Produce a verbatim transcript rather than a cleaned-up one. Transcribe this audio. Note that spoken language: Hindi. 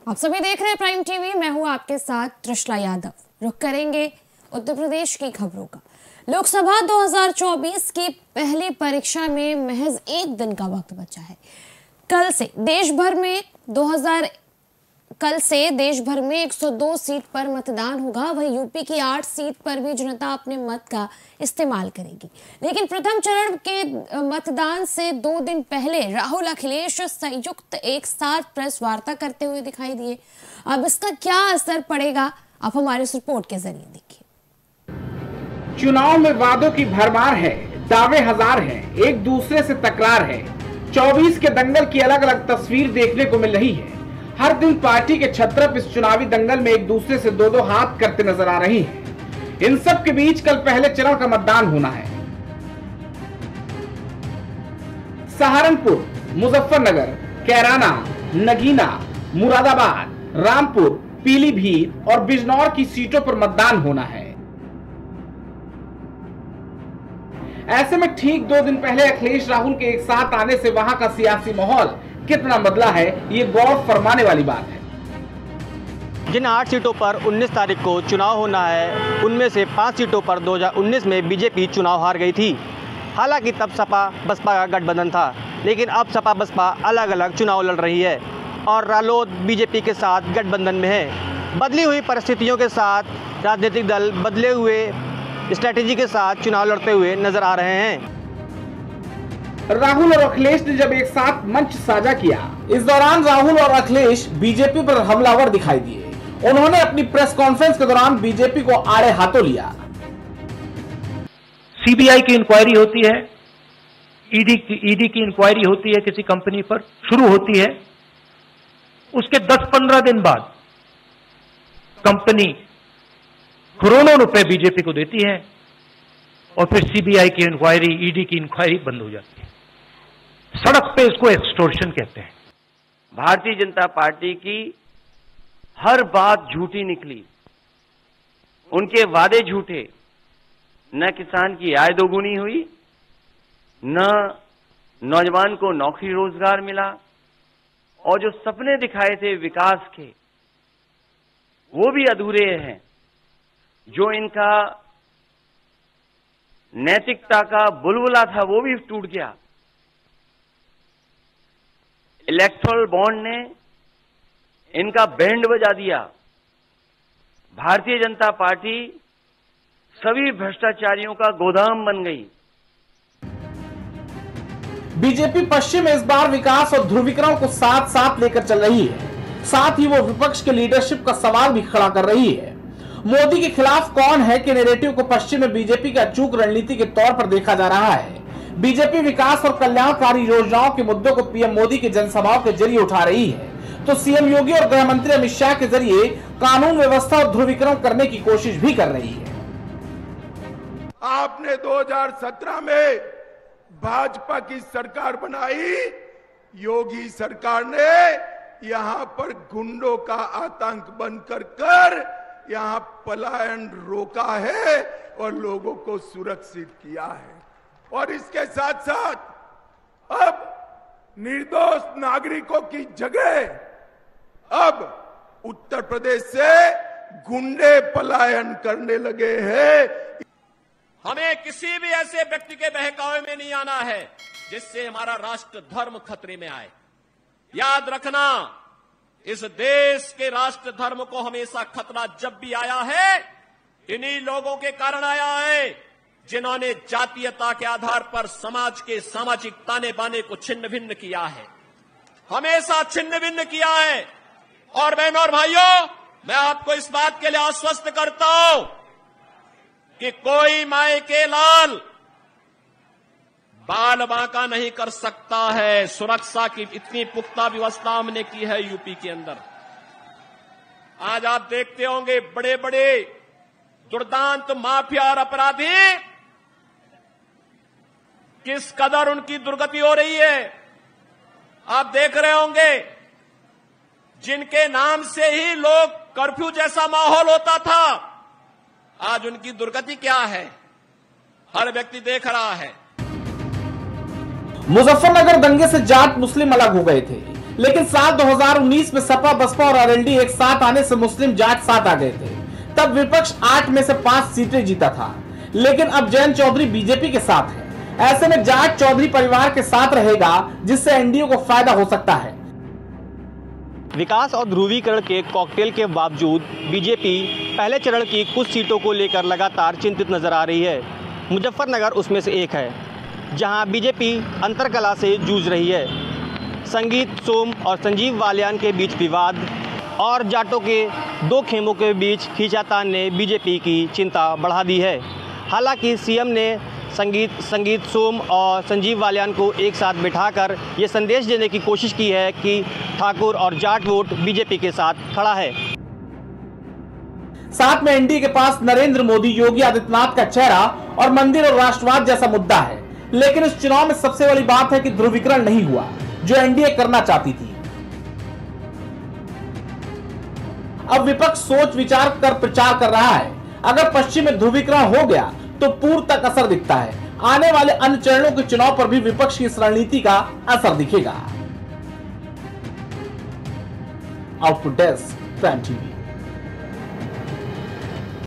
आप सभी देख रहे हैं प्राइम टीवी। मैं हूं आपके साथ त्रिशला यादव। रुख करेंगे उत्तर प्रदेश की खबरों का। लोकसभा दो हज़ार चौबीस की पहली परीक्षा में महज एक दिन का वक्त बचा है। कल से देश भर में दो हज़ार कल से देश भर में एक सौ दो सीट पर मतदान होगा। वहीं यूपी की आठ सीट पर भी जनता अपने मत का इस्तेमाल करेगी। लेकिन प्रथम चरण के मतदान से दो दिन पहले राहुल अखिलेश संयुक्त एक साथ प्रेस वार्ता करते हुए दिखाई दिए। अब इसका क्या असर पड़ेगा, आप हमारे इस रिपोर्ट के जरिए देखिए। चुनाव में वादों की भरमार है, दावे हजार हैं, एक दूसरे से तकरार है। चौबीस के दंगल की अलग अलग तस्वीर देखने को मिल रही है। हर दिन पार्टी के छत्रप इस चुनावी दंगल में एक दूसरे से दो दो हाथ करते नजर आ रही हैं। इन सब के बीच कल पहले चरण का मतदान होना है। सहारनपुर, मुजफ्फरनगर, कैराना, नगीना, मुरादाबाद, रामपुर, पीलीभीत और बिजनौर की सीटों पर मतदान होना है। ऐसे में ठीक दो दिन पहले अखिलेश राहुल के एक साथ आने से वहां का सियासी माहौल कितना बदला है, ये गौर फरमाने वाली बात है। जिन आठ सीटों पर उन्नीस तारीख को चुनाव होना है, उनमें से पाँच सीटों पर दो हज़ार उन्नीस में बीजेपी चुनाव हार गई थी। हालांकि तब सपा बसपा का गठबंधन था, लेकिन अब सपा बसपा अलग अलग चुनाव लड़ रही है और रालोद बीजेपी के साथ गठबंधन में है। बदली हुई परिस्थितियों के साथ राजनीतिक दल बदले हुए स्ट्रैटेजी के साथ चुनाव लड़ते हुए नजर आ रहे हैं। राहुल और अखिलेश ने जब एक साथ मंच साझा किया, इस दौरान राहुल और अखिलेश बीजेपी पर हमलावर दिखाई दिए। उन्होंने अपनी प्रेस कॉन्फ्रेंस के दौरान बीजेपी को आड़े हाथों लिया। सीबीआई की इंक्वायरी होती है, ईडी की ईडी की इंक्वायरी होती है, किसी कंपनी पर शुरू होती है। उसके दस पंद्रह दिन बाद कंपनी करोड़ों रुपए बीजेपी को देती है और फिर सीबीआई की इंक्वायरी, ईडी की इंक्वायरी बंद हो जाती है। सड़क पे इसको एक्सटॉर्शन कहते हैं। भारतीय जनता पार्टी की हर बात झूठी निकली, उनके वादे झूठे। न किसान की आय दोगुनी हुई, न नौजवान को नौकरी रोजगार मिला, और जो सपने दिखाए थे विकास के वो भी अधूरे हैं। जो इनका नैतिकता का बुलबुला था वो भी टूट गया। इलेक्टोरल बॉन्ड ने इनका बैंड बजा दिया। भारतीय जनता पार्टी सभी भ्रष्टाचारियों का गोदाम बन गई। बीजेपी पश्चिम में इस बार विकास और ध्रुवीकरण को साथ साथ लेकर चल रही है। साथ ही वो विपक्ष के लीडरशिप का सवाल भी खड़ा कर रही है। मोदी के खिलाफ कौन है कि नैरेटिव को पश्चिम में बीजेपी की अचूक रणनीति के तौर पर देखा जा रहा है। बीजेपी विकास और कल्याणकारी योजनाओं के मुद्दों को पीएम मोदी की जनसभाओं के जरिए उठा रही है, तो सीएम योगी और गृह मंत्री अमित शाह के जरिए कानून व्यवस्था और ध्रुवीकरण करने की कोशिश भी कर रही है। आपने दो हज़ार सत्रह में भाजपा की सरकार बनाई, योगी सरकार ने यहां पर गुंडों का आतंक बंद कर कर यहां पलायन रोका है और लोगों को सुरक्षित किया है। और इसके साथ साथ अब निर्दोष नागरिकों की जगह अब उत्तर प्रदेश से गुंडे पलायन करने लगे हैं। हमें किसी भी ऐसे व्यक्ति के बहकावे में नहीं आना है जिससे हमारा राष्ट्र धर्म खतरे में आए। याद रखना, इस देश के राष्ट्र धर्म को हमेशा खतरा जब भी आया है, इन्हीं लोगों के कारण आया है जिन्होंने जातीयता के आधार पर समाज के सामाजिक ताने बाने को छिन्न भिन्न किया है, हमेशा छिन्न भिन्न किया है। और बहनों और भाइयों, मैं आपको इस बात के लिए आश्वस्त करता हूं कि कोई माए के लाल बाल बांका नहीं कर सकता है। सुरक्षा की इतनी पुख्ता व्यवस्था हमने की है यूपी के अंदर। आज आप देखते होंगे बड़े बड़े दुर्दांत माफिया और अपराधी किस कदर उनकी दुर्गति हो रही है। आप देख रहे होंगे जिनके नाम से ही लोग कर्फ्यू जैसा माहौल होता था, आज उनकी दुर्गति क्या है, हर व्यक्ति देख रहा है। मुजफ्फरनगर दंगे से जाट मुस्लिम अलग हो गए थे। लेकिन साल दो हज़ार उन्नीस में सपा, बसपा और आरएलडी एक साथ आने से मुस्लिम जाट साथ आ गए थे। तब विपक्ष आठ में से पांच सीटें जीता था, लेकिन अब जयंत चौधरी बीजेपी के साथ है। ऐसे में जाट चौधरी परिवार के साथ रहेगा, जिससे एनडीए को फायदा हो सकता है। विकास और ध्रुवीकरण के कॉकटेल के बावजूद बीजेपी पहले चरण की कुछ सीटों को लेकर लगातार चिंतित नजर आ रही है। मुजफ्फरनगर उसमें से एक है, जहां बीजेपी अंतरकला से जूझ रही है। संगीत सोम और संजीव बालियान के बीच विवाद और जाटों के दो खेमों के बीच खींचातान ने बीजेपी की चिंता बढ़ा दी है। हालांकि सीएम ने संगीत संगीत सोम और संजीव बालियान को एक साथ बिठाकर ये संदेश देने की कोशिश की है कि ठाकुर और जाट वोट बीजेपी के साथ खड़ा है। साथ में एनडीए के पास नरेंद्र मोदी, योगी आदित्यनाथ का चेहरा और मंदिर और राष्ट्रवाद जैसा मुद्दा है। लेकिन इस चुनाव में सबसे बड़ी बात है कि ध्रुवीकरण नहीं हुआ, जो एनडीए करना चाहती थी। अब विपक्ष सोच विचार कर प्रचार कर रहा है। अगर पश्चिम में ध्रुवीकरण हो गया तो पूर्व तक असर दिखता है। आने वाले अन्य चरणों के चुनाव पर भी विपक्ष की इस रणनीति का असर दिखेगा। Output desk, prime TV.